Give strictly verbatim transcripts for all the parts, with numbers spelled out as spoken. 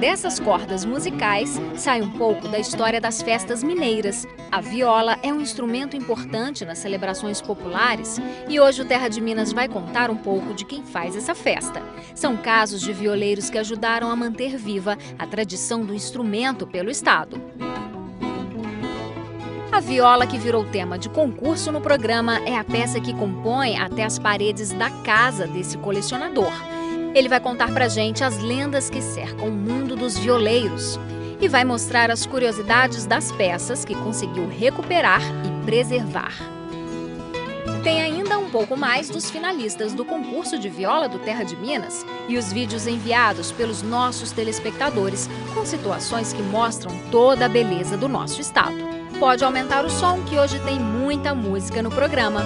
Dessas cordas musicais, sai um pouco da história das festas mineiras. A viola é um instrumento importante nas celebrações populares e hoje o Terra de Minas vai contar um pouco de quem faz essa festa. São casos de violeiros que ajudaram a manter viva a tradição do instrumento pelo estado. A viola, que virou tema de concurso no programa, é a peça que compõe até as paredes da casa desse colecionador. Ele vai contar pra gente as lendas que cercam o mundo dos violeiros e vai mostrar as curiosidades das peças que conseguiu recuperar e preservar. Tem ainda um pouco mais dos finalistas do concurso de viola do Terra de Minas e os vídeos enviados pelos nossos telespectadores com situações que mostram toda a beleza do nosso estado. Pode aumentar o som, que hoje tem muita música no programa.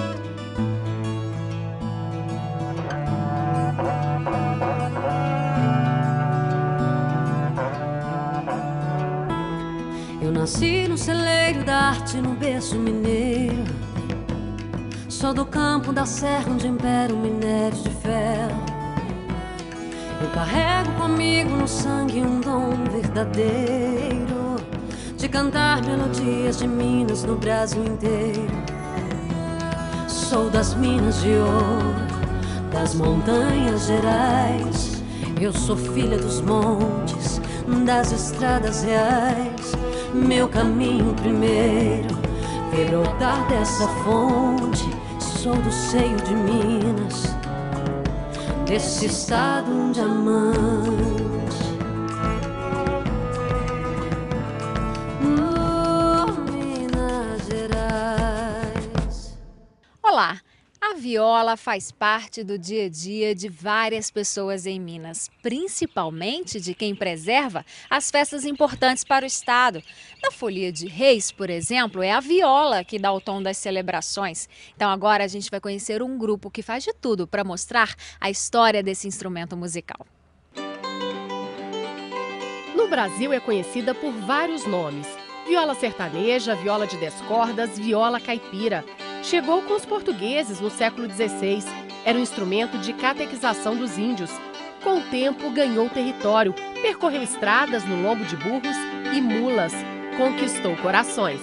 Eu nasci no celeiro da arte, no berço mineiro. Sou do campo da serra onde impera o minério de ferro. Eu carrego comigo no sangue um dom verdadeiro de cantar melodias de Minas no Brasil inteiro. Sou das Minas de Ouro, das Montanhas Gerais. Eu sou filha dos montes, das estradas reais. Meu caminho primeiro veio brotar dessa fonte. Sou do seio de Minas, desse estado um diamante. Oh, Minas Gerais. Olá! A viola faz parte do dia a dia de várias pessoas em Minas, principalmente de quem preserva as festas importantes para o estado. Na Folia de Reis, por exemplo, é a viola que dá o tom das celebrações. Então agora a gente vai conhecer um grupo que faz de tudo para mostrar a história desse instrumento musical. No Brasil é conhecida por vários nomes: viola sertaneja, viola de dez cordas, viola caipira. Chegou com os portugueses no século dezesseis. Era um instrumento de catequização dos índios. Com o tempo, ganhou território, percorreu estradas no lombo de burros e mulas. Conquistou corações.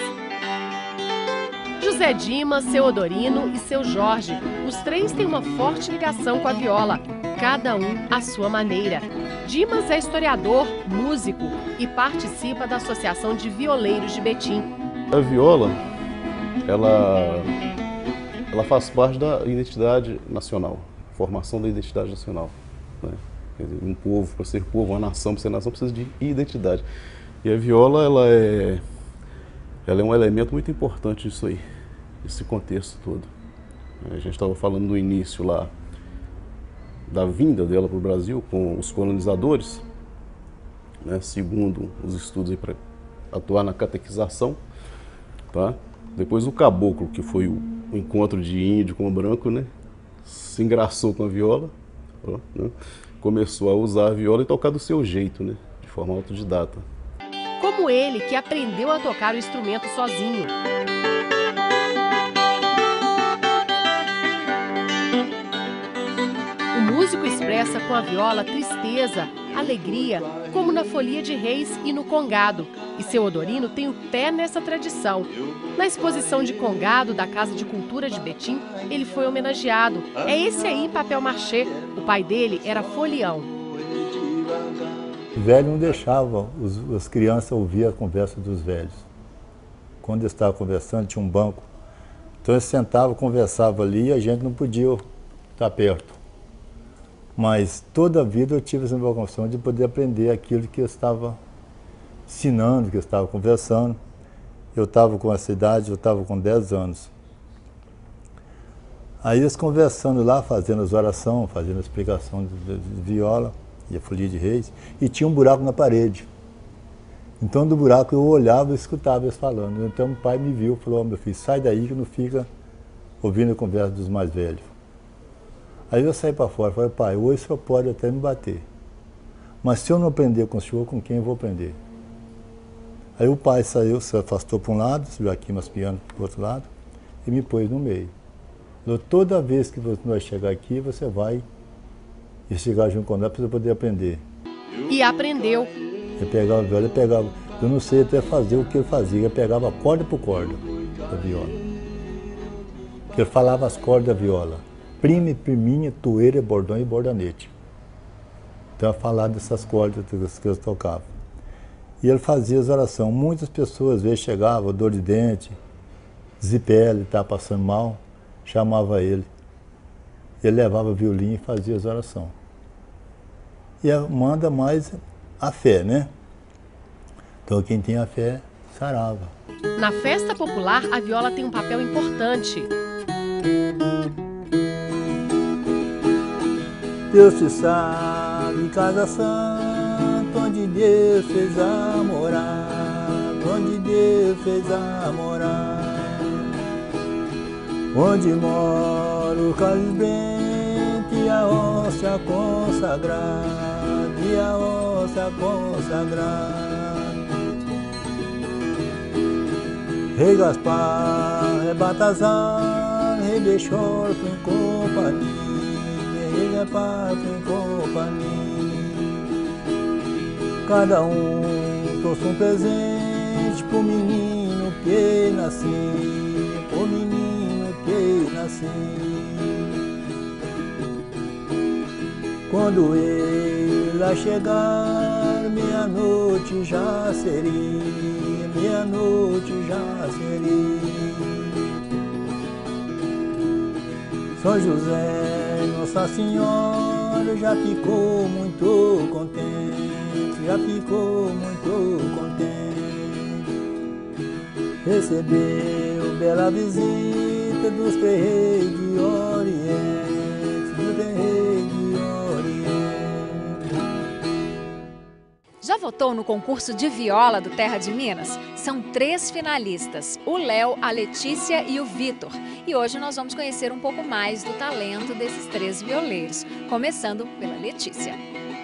José Dimas, seu Odorino e seu Jorge, os três têm uma forte ligação com a viola, cada um à sua maneira. Dimas é historiador, músico e participa da Associação de Violeiros de Betim. A viola, ela, ela faz parte da identidade nacional, formação da identidade nacional, né? Quer dizer, um povo, para ser povo, uma nação, para ser nação, precisa de identidade. E a viola, ela é, ela é um elemento muito importante disso aí, esse contexto todo. A gente estava falando no início lá da vinda dela para o Brasil com os colonizadores, né? Segundo os estudos para atuar na catequização, tá? Depois o caboclo, que foi o, o encontro de índio com o branco, né? Se engraçou com a viola, ó, né? Começou a usar a viola e tocar do seu jeito, né? De forma autodidata. Como ele, que aprendeu a tocar o instrumento sozinho. O músico expressa com a viola tristeza, alegria, como na Folia de Reis e no Congado. E seu Odorino tem o pé nessa tradição. Na exposição de Congado da Casa de Cultura de Betim, ele foi homenageado. É esse aí, papel machê. O pai dele era folião. O velho não deixava os, as crianças ouvir a conversa dos velhos. Quando eles estavam conversando, tinha um banco. Então eles sentavam, conversavam ali e a gente não podia estar perto. Mas toda a vida eu tive essa vocação de poder aprender aquilo que eu estava ensinando, que eu estava conversando. Eu estava com essa idade, eu estava com dez anos. Aí eles conversando lá, fazendo as orações, fazendo a explicação de, de viola e a Folia de Reis, e tinha um buraco na parede. Então do buraco eu olhava e escutava eles falando. Então o pai me viu e falou: oh, meu filho, sai daí que não fica ouvindo a conversa dos mais velhos. Aí eu saí para fora e falei: pai, hoje o senhor pode até me bater, mas se eu não aprender com o senhor, com quem eu vou aprender? Aí o pai saiu, se afastou para um lado, o Joaquim Maspiano para o outro lado, e me pôs no meio. Falou: toda vez que você vai chegar aqui, você vai chegar junto com ela para você poder aprender. E aprendeu. Ele pegava a viola, ele pegava, eu não sei até fazer o que ele fazia, ele pegava corda por corda da viola. Ele falava as cordas da viola, prime, priminha, toeira, bordão e bordanete. Então eu falava dessas cordas que eles tocavam. E ele fazia as orações. Muitas pessoas, às vezes, chegavam, dor de dente, zipele, estava passando mal, chamava ele. Ele levava violino e fazia as orações. E manda mais a fé, né? Então quem tem a fé, sarava. Na festa popular, a viola tem um papel importante. Deus te sabe, casa santa, onde Deus fez a morada, onde Deus fez a morada, onde mora o cálice bento e a hóstia consagrada, e a hóstia consagrada. Rei Gaspar, Rei Baltazar, Rei Belchior em companhia, Rei Gaspar em companhia. Cada um trouxe um presente pro menino que nasceu, pro menino que nasceu. Quando ele lá chegar, meia-noite já seria, meia-noite já seria. São José, Nossa Senhora, já ficou muito contente, já ficou muito contente. Recebeu bela visita dos três reis de Oriente, dos três reis de Oriente. Já votou no concurso de viola do Terra de Minas? São três finalistas, o Léo, a Letícia e o Vitor. E hoje nós vamos conhecer um pouco mais do talento desses três violeiros, começando pela Letícia.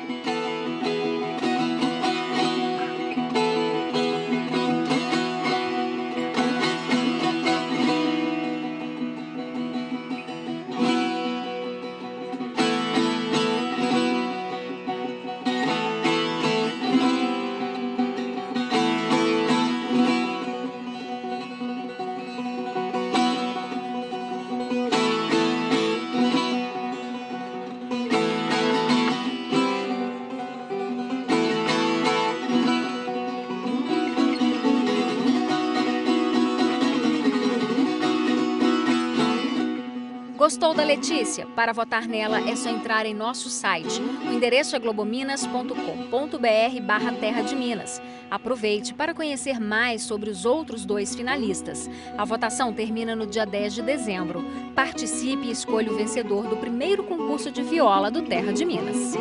Gostou da Letícia? Para votar nela é só entrar em nosso site. O endereço é globominas ponto com ponto br barra Terra de Minas. Aproveite para conhecer mais sobre os outros dois finalistas. A votação termina no dia dez de dezembro. Participe e escolha o vencedor do primeiro concurso de viola do Terra de Minas.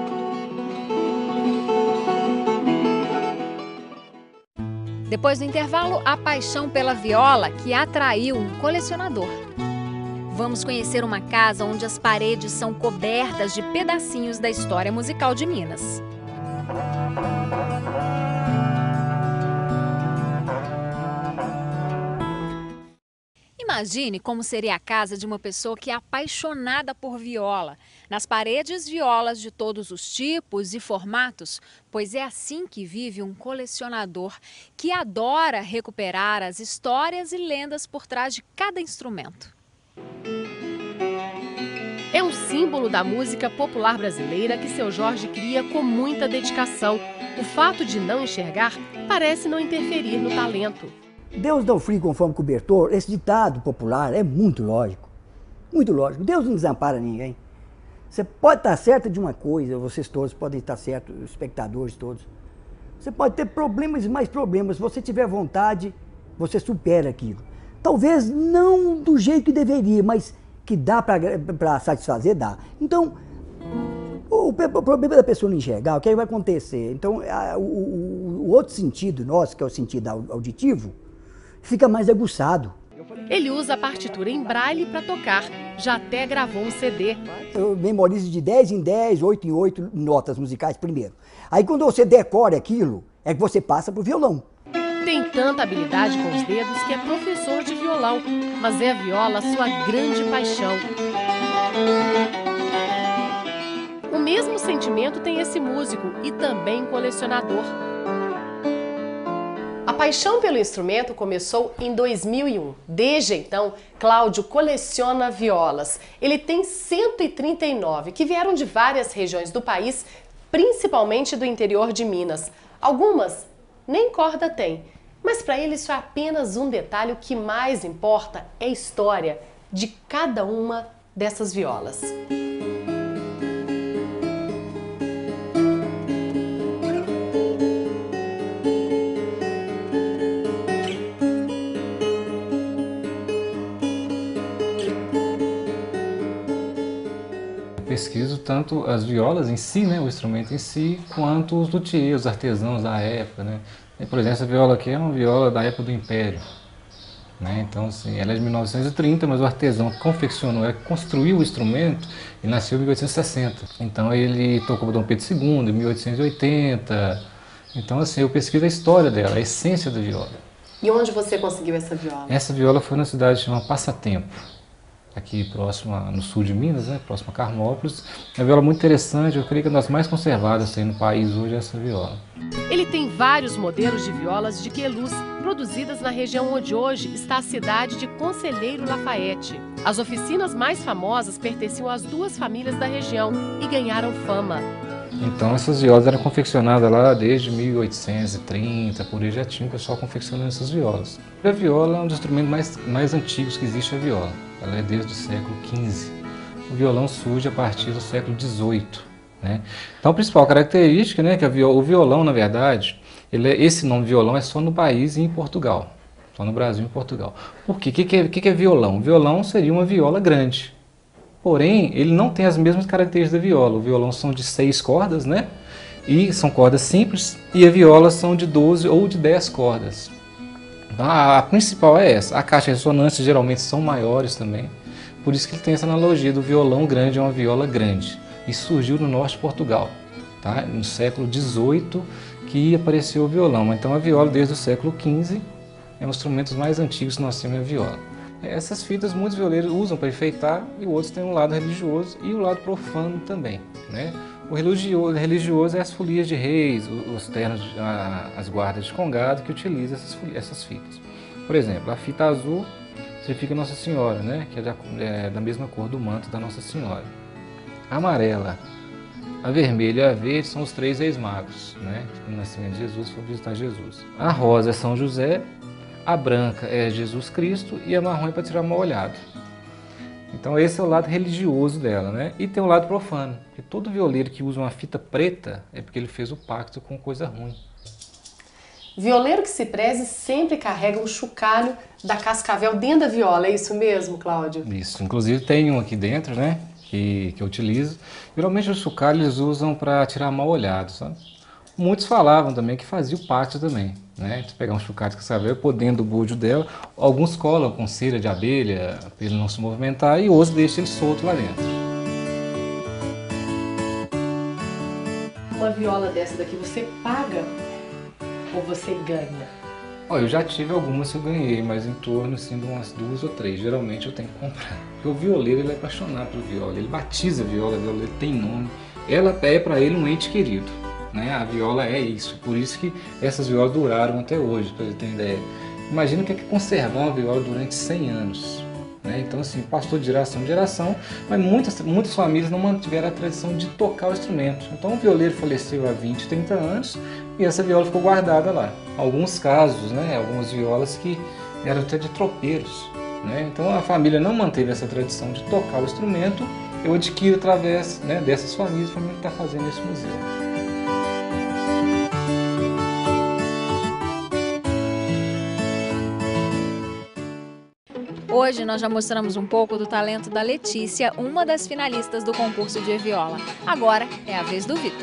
Depois do intervalo, a paixão pela viola que atraiu um colecionador. Vamos conhecer uma casa onde as paredes são cobertas de pedacinhos da história musical de Minas. Imagine como seria a casa de uma pessoa que é apaixonada por viola. Nas paredes, violas de todos os tipos e formatos, pois é assim que vive um colecionador que adora recuperar as histórias e lendas por trás de cada instrumento. É um símbolo da música popular brasileira que seu Jorge cria com muita dedicação. O fato de não enxergar parece não interferir no talento. Deus dá o frio conforme cobertor, esse ditado popular é muito lógico. Muito lógico. Deus não desampara ninguém. Você pode estar certo de uma coisa, vocês todos podem estar certos, os espectadores todos. Você pode ter problemas e mais problemas. Se você tiver vontade, você supera aquilo. Talvez não do jeito que deveria, mas que dá para satisfazer, dá. Então, o, o problema da pessoa não enxergar, o que aí vai acontecer? Então, a, o, o, o outro sentido nosso, que é o sentido auditivo, fica mais aguçado. Ele usa a partitura em braille para tocar, já até gravou um C D. Eu memorizo de dez em dez, oito em oito notas musicais primeiro. Aí quando você decora aquilo, é que você passa pro violão. Tem tanta habilidade com os dedos que é professor de violão, mas é a viola sua grande paixão. O mesmo sentimento tem esse músico e também colecionador. A paixão pelo instrumento começou em dois mil e um. Desde então, Cláudio coleciona violas. Ele tem cento e trinta e nove, que vieram de várias regiões do país, principalmente do interior de Minas. Algumas nem corda tem, mas para ele isso é apenas um detalhe. O que mais importa é a história de cada uma dessas violas. Pesquiso tanto as violas em si, né, o instrumento em si, quanto os luthiers, os artesãos da época, né. E, por exemplo, essa viola aqui é uma viola da época do Império, né, então assim, ela é de mil novecentos e trinta, mas o artesão que confeccionou, é, construiu o instrumento, ele nasceu em mil oitocentos e sessenta, então ele tocou para Dom Pedro segundo em mil oitocentos e oitenta, então assim, eu pesquiso a história dela, a essência da viola. E onde você conseguiu essa viola? Essa viola foi na cidade chamada Passatempo, aqui próxima, no sul de Minas, né, próximo a Carmópolis. É uma viola muito interessante, eu creio que é uma das mais conservadas aí no país hoje, essa viola. Ele tem vários modelos de violas de Queluz, produzidas na região onde hoje está a cidade de Conselheiro Lafayette. As oficinas mais famosas pertenciam às duas famílias da região e ganharam fama. Então essas violas eram confeccionadas lá desde mil oitocentos e trinta, por aí já tinha o pessoal confeccionando essas violas. A viola é um dos instrumentos mais, mais antigos que existe, a viola. Ela é desde o século quinze. O violão surge a partir do século dezoito. Né? Então a principal característica, né, que a viol, o violão, na verdade, ele é, esse nome violão é só no país e em Portugal. Só no Brasil e em Portugal. Por quê? O que, que, é, que, que é violão? O violão seria uma viola grande. Porém, ele não tem as mesmas características da viola. O violão são de seis cordas, né? E são cordas simples, e a viola são de doze ou de dez cordas. Então, a, a principal é essa. A caixa de ressonância geralmente são maiores também. Por isso que ele tem essa analogia do violão grande a uma viola grande. Isso surgiu no norte de Portugal, tá? No século dezoito que apareceu o violão. Então a viola desde o século quinze é um dos instrumentos mais antigos que nós temos, a viola. Essas fitas muitos violeiros usam para enfeitar, e outros têm um lado religioso e o lado profano também, né? O religioso, religioso é as folias de reis, os ternos, as guardas de congado que utilizam essas, essas fitas. Por exemplo, a fita azul significa Nossa Senhora, né? Que é da, é da mesma cor do manto da Nossa Senhora. A amarela, a vermelha e a verde são os três reis magos, né? No nascimento de Jesus, foi visitar Jesus. A rosa é São José, a branca é Jesus Cristo e a marrom é para tirar mal olhado. Então esse é o lado religioso dela, né? E tem o lado profano, porque todo violeiro que usa uma fita preta é porque ele fez o pacto com coisa ruim. Violeiro que se preze sempre carrega um chocalho da cascavel dentro da viola, é isso mesmo, Cláudio? Isso, inclusive tem um aqui dentro, né? Que, que eu utilizo. Geralmente os chocalhos eles usam para tirar mal olhado, sabe? Muitos falavam também que fazia o pacto também, né? De pegar um chocalho de cascavel, pôr dentro do búdio dela. Alguns colam com cera de abelha para ele não se movimentar e outros deixam ele solto lá dentro. Uma viola dessa daqui você paga ou você ganha? Olha, eu já tive algumas que eu ganhei, mas em torno assim, de umas duas ou três. Geralmente eu tenho que comprar. Porque o violeiro ele é apaixonado pelo viola, ele batiza a viola, a viola tem nome. Ela é para ele um ente querido. Né? A viola é isso, por isso que essas violas duraram até hoje, para você ter ideia. Imagina o que é conservar uma viola durante cem anos. Né? Então assim, passou de geração em geração, mas muitas, muitas famílias não mantiveram a tradição de tocar o instrumento. Então o violeiro faleceu há vinte, trinta anos e essa viola ficou guardada lá. Alguns casos, né? Algumas violas que eram até de tropeiros. Né? Então a família não manteve essa tradição de tocar o instrumento, eu adquiro através, né, dessas famílias, a família que está fazendo esse museu. Hoje nós já mostramos um pouco do talento da Letícia, uma das finalistas do concurso de viola. Agora é a vez do Vitor.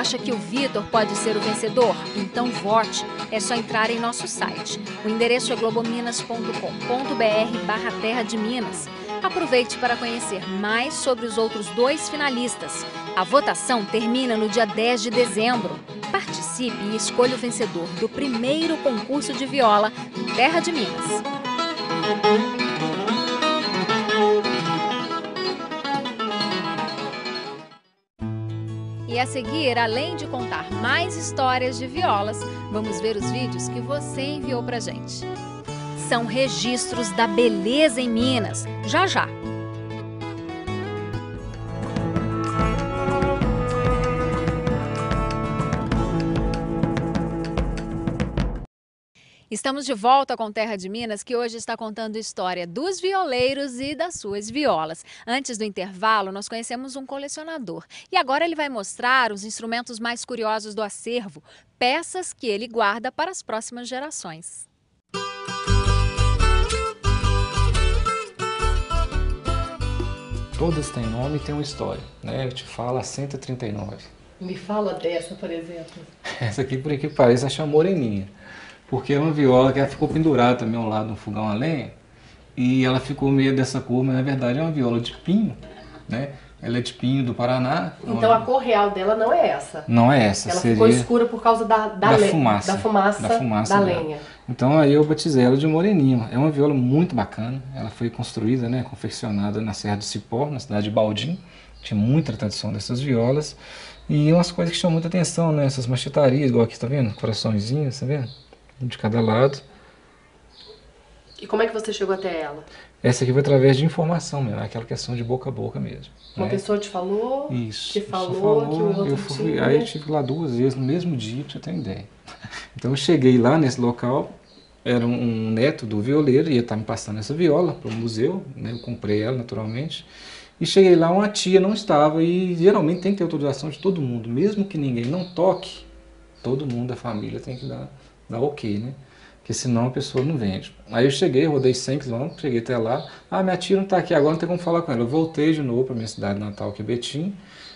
acha que o Vitor pode ser o vencedor? Então vote. É só entrar em nosso site. O endereço é globominas ponto com ponto br barra Terra de Minas. Aproveite para conhecer mais sobre os outros dois finalistas. A votação termina no dia dez de dezembro. Participe e escolha o vencedor do primeiro concurso de viola Terra de Minas. E a seguir, além de contar mais histórias de violas, vamos ver os vídeos que você enviou pra gente. São registros da beleza em Minas. Já já! Estamos de volta com Terra de Minas, que hoje está contando a história dos violeiros e das suas violas. Antes do intervalo, nós conhecemos um colecionador. E agora ele vai mostrar os instrumentos mais curiosos do acervo, peças que ele guarda para as próximas gerações. Todas têm nome e têm uma história, né? Eu te falo a cento e trinta e nove. Me fala dessa, por exemplo. Essa aqui, por que parece, é a moreninha. Porque é uma viola que ela ficou pendurada também ao lado de um fogão a lenha e ela ficou meio dessa cor, mas na verdade é uma viola de pinho, né? Ela é de pinho do Paraná. Então uma... a cor real dela não é essa? Não é essa. Ela seria ficou escura por causa da, da, da, le... fumaça, da fumaça da fumaça da dela. lenha. Então aí eu batizei ela de moreninha. É uma viola muito bacana. Ela foi construída, né, confeccionada na Serra do Cipó, na cidade de Baldim. Tinha muita tradição dessas violas. E umas coisas que chamam muita atenção, né? Essas machetarias, igual aqui, tá vendo? Coraçõezinhos, tá vendo? Um de cada lado. E como é que você chegou até ela? Essa aqui foi através de informação mesmo, aquela questão de boca a boca mesmo. Uma né? pessoa te falou? Isso. Te falou, falou que o outro eu fui, tinha. Aí eu estive lá duas vezes no mesmo dia, pra você ter uma ideia. Então eu cheguei lá nesse local, era um, um neto do violeiro, ia estar me passando essa viola para o museu, né? Eu comprei ela naturalmente. E cheguei lá, uma tia não estava, e geralmente tem que ter autorização de todo mundo, mesmo que ninguém não toque, todo mundo da família tem que dar, dar ok, né? Porque senão a pessoa não vende. Aí eu cheguei, rodei cem quilômetros, cheguei até lá, ah, minha tia não está aqui agora, não tem como falar com ela. Eu voltei de novo para minha cidade natal, que é Betim.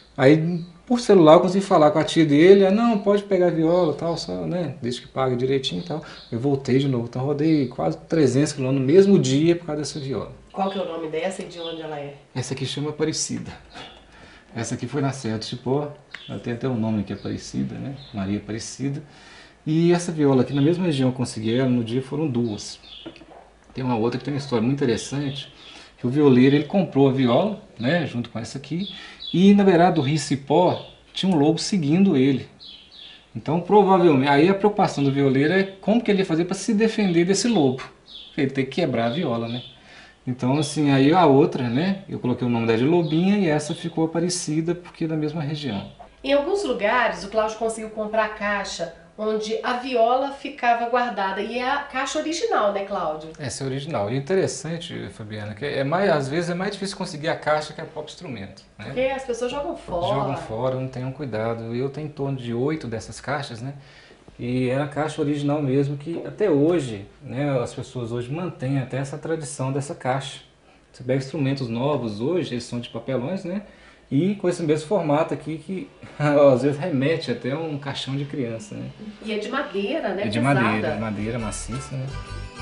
Aí por celular eu consegui falar com a tia dele, ah, não, pode pegar a viola e tal, só, né, desde que pague direitinho e tal. Eu voltei de novo, então rodei quase trezentos quilômetros no mesmo dia por causa dessa viola. Qual que é o nome dessa e de onde ela é? Essa aqui chama Aparecida. Essa aqui foi na Serra do Cipó, ela tem até um nome aqui, Aparecida, né, Maria Aparecida. E essa viola aqui, na mesma região que eu consegui ela, no dia foram duas. Tem uma outra que tem uma história muito interessante, que o violeiro ele comprou a viola, né, junto com essa aqui, e na beirada do rio Cipó tinha um lobo seguindo ele. Então provavelmente, aí a preocupação do violeiro é como que ele ia fazer para se defender desse lobo. Ele tem que quebrar a viola, né? Então assim, aí a outra, né, eu coloquei o nome dela de Lobinha e essa ficou Aparecida porque é da mesma região. Em alguns lugares o Cláudio conseguiu comprar a caixa onde a viola ficava guardada. E é a caixa original, né, Cláudio? Essa é original. E interessante, Fabiana, que é mais, às vezes é mais difícil conseguir a caixa que o próprio instrumento. Né? Porque as pessoas jogam fora. Jogam fora, não tenham cuidado. Eu tenho em torno de oito dessas caixas, né? E é a caixa original mesmo, que até hoje, né, as pessoas hoje mantêm até essa tradição dessa caixa. Você pega instrumentos novos hoje, eles são de papelões, né? E com esse mesmo formato aqui que às vezes remete até a um caixão de criança, né? E é de madeira, né? É de pesada. madeira, madeira maciça, né?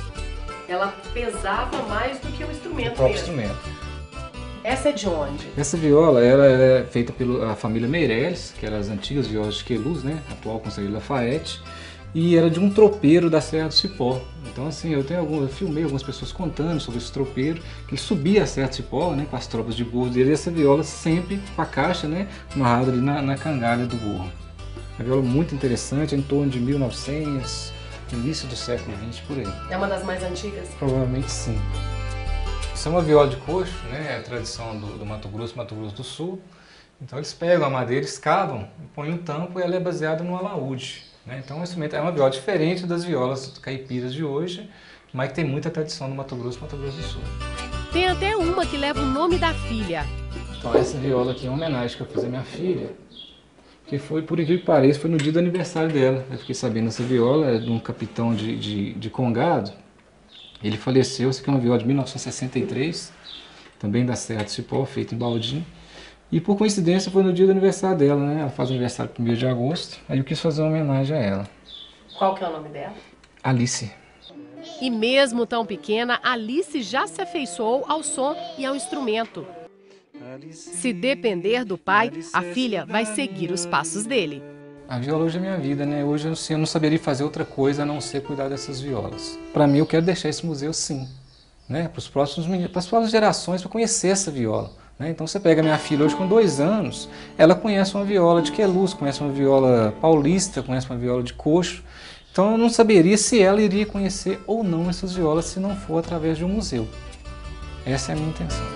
Ela pesava mais do que o instrumento O próprio mesmo. instrumento. Essa é de onde? Essa viola ela é feita pela família Meirelles, que eram as antigas violas de Queluz, né? Atual Conselheiro Lafayette. E era de um tropeiro da Serra do Cipó. Então assim, eu tenho algum, eu filmei algumas pessoas contando sobre esse tropeiro, que ele subia a Serra do Cipó, né, com as tropas de burro dele, e essa viola sempre com a caixa, né, amarrada ali na, na cangalha do burro. Uma viola muito interessante, em torno de mil e novecentos, início do século vinte, por aí. É uma das mais antigas? Provavelmente sim. Isso é uma viola de coxo, né, é a tradição do, do Mato Grosso, Mato Grosso do Sul. Então eles pegam a madeira, escavam, põem um tampo e ela é baseada no alaúde. Então, esse instrumento é uma viola diferente das violas caipiras de hoje, mas que tem muita tradição no Mato Grosso e Mato Grosso do Sul. Tem até uma que leva o nome da filha. Então, essa viola aqui é uma homenagem que eu fiz à minha filha, que foi, por incrível que pareça, foi no dia do aniversário dela. Eu fiquei sabendo essa viola, é de um capitão de, de, de Congado. Ele faleceu, essa aqui é uma viola de mil novecentos e sessenta e três, também da Serra do Cipó, feita em Baldim. E por coincidência foi no dia do aniversário dela, né? Ela faz o aniversário primeiro de agosto, aí eu quis fazer uma homenagem a ela. Qual que é o nome dela? Alice. E mesmo tão pequena, Alice já se afeiçoou ao som e ao instrumento. Se depender do pai, a filha vai seguir os passos dele. A viola hoje é minha vida, né? Hoje eu, eu não saberia fazer outra coisa a não ser cuidar dessas violas. Para mim, eu quero deixar esse museu sim, né? Para os próximos meninos, para as próximas gerações, para conhecer essa viola. Né? Então você pega a minha filha hoje com dois anos, ela conhece uma viola de queluz, conhece uma viola paulista, conhece uma viola de coxo. Então eu não saberia se ela iria conhecer ou não essas violas se não for através de um museu. Essa é a minha intenção.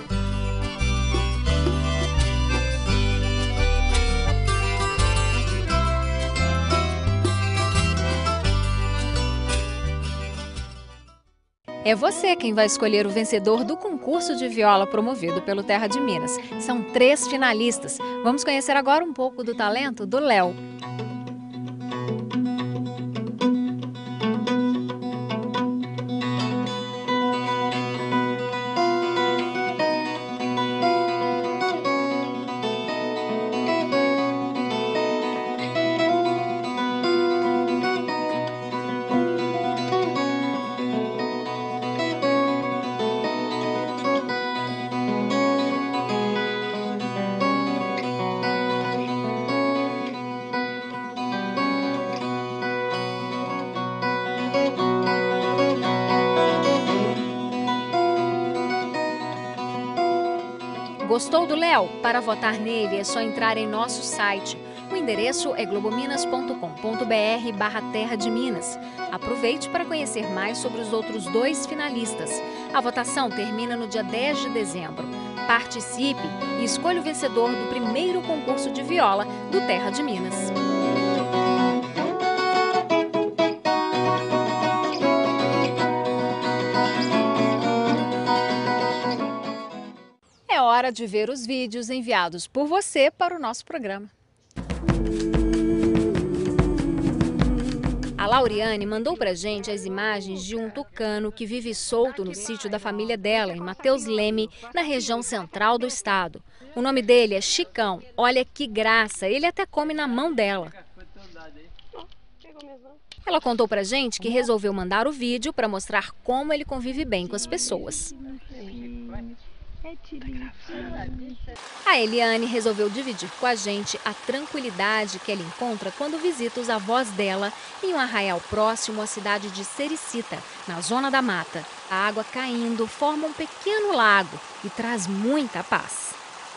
É você quem vai escolher o vencedor do concurso de viola promovido pelo Terra de Minas. São três finalistas. Vamos conhecer agora um pouco do talento do Léo. Gostou do Léo? Para votar nele é só entrar em nosso site. O endereço é globominas ponto com ponto br barra Terra de Minas. Aproveite para conhecer mais sobre os outros dois finalistas. A votação termina no dia dez de dezembro. Participe e escolha o vencedor do primeiro concurso de viola do Terra de Minas. É hora de ver os vídeos enviados por você para o nosso programa. A Lauriane mandou pra gente as imagens de um tucano que vive solto no sítio da família dela, em Mateus Leme, na região central do estado. O nome dele é Chicão. Olha que graça, ele até come na mão dela. Ela contou pra gente que resolveu mandar o vídeo para mostrar como ele convive bem com as pessoas. A Eliane resolveu dividir com a gente a tranquilidade que ela encontra quando visita os avós dela em um arraial próximo à cidade de Sericita, na zona da mata. A água caindo forma um pequeno lago e traz muita paz.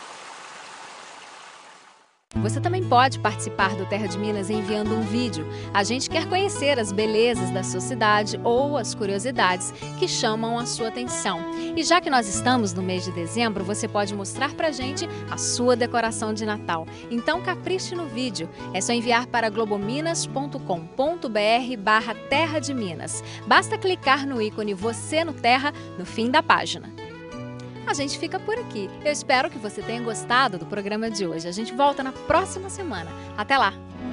Você também pode participar do Terra de Minas enviando um vídeo. A gente quer conhecer as belezas da sua cidade ou as curiosidades que chamam a sua atenção. E já que nós estamos no mês de dezembro, você pode mostrar pra gente a sua decoração de Natal. Então capriche no vídeo. É só enviar para globominas ponto com ponto br barra Terra de Minas. Basta clicar no ícone Você no Terra no fim da página. A gente fica por aqui. Eu espero que você tenha gostado do programa de hoje. A gente volta na próxima semana. Até lá!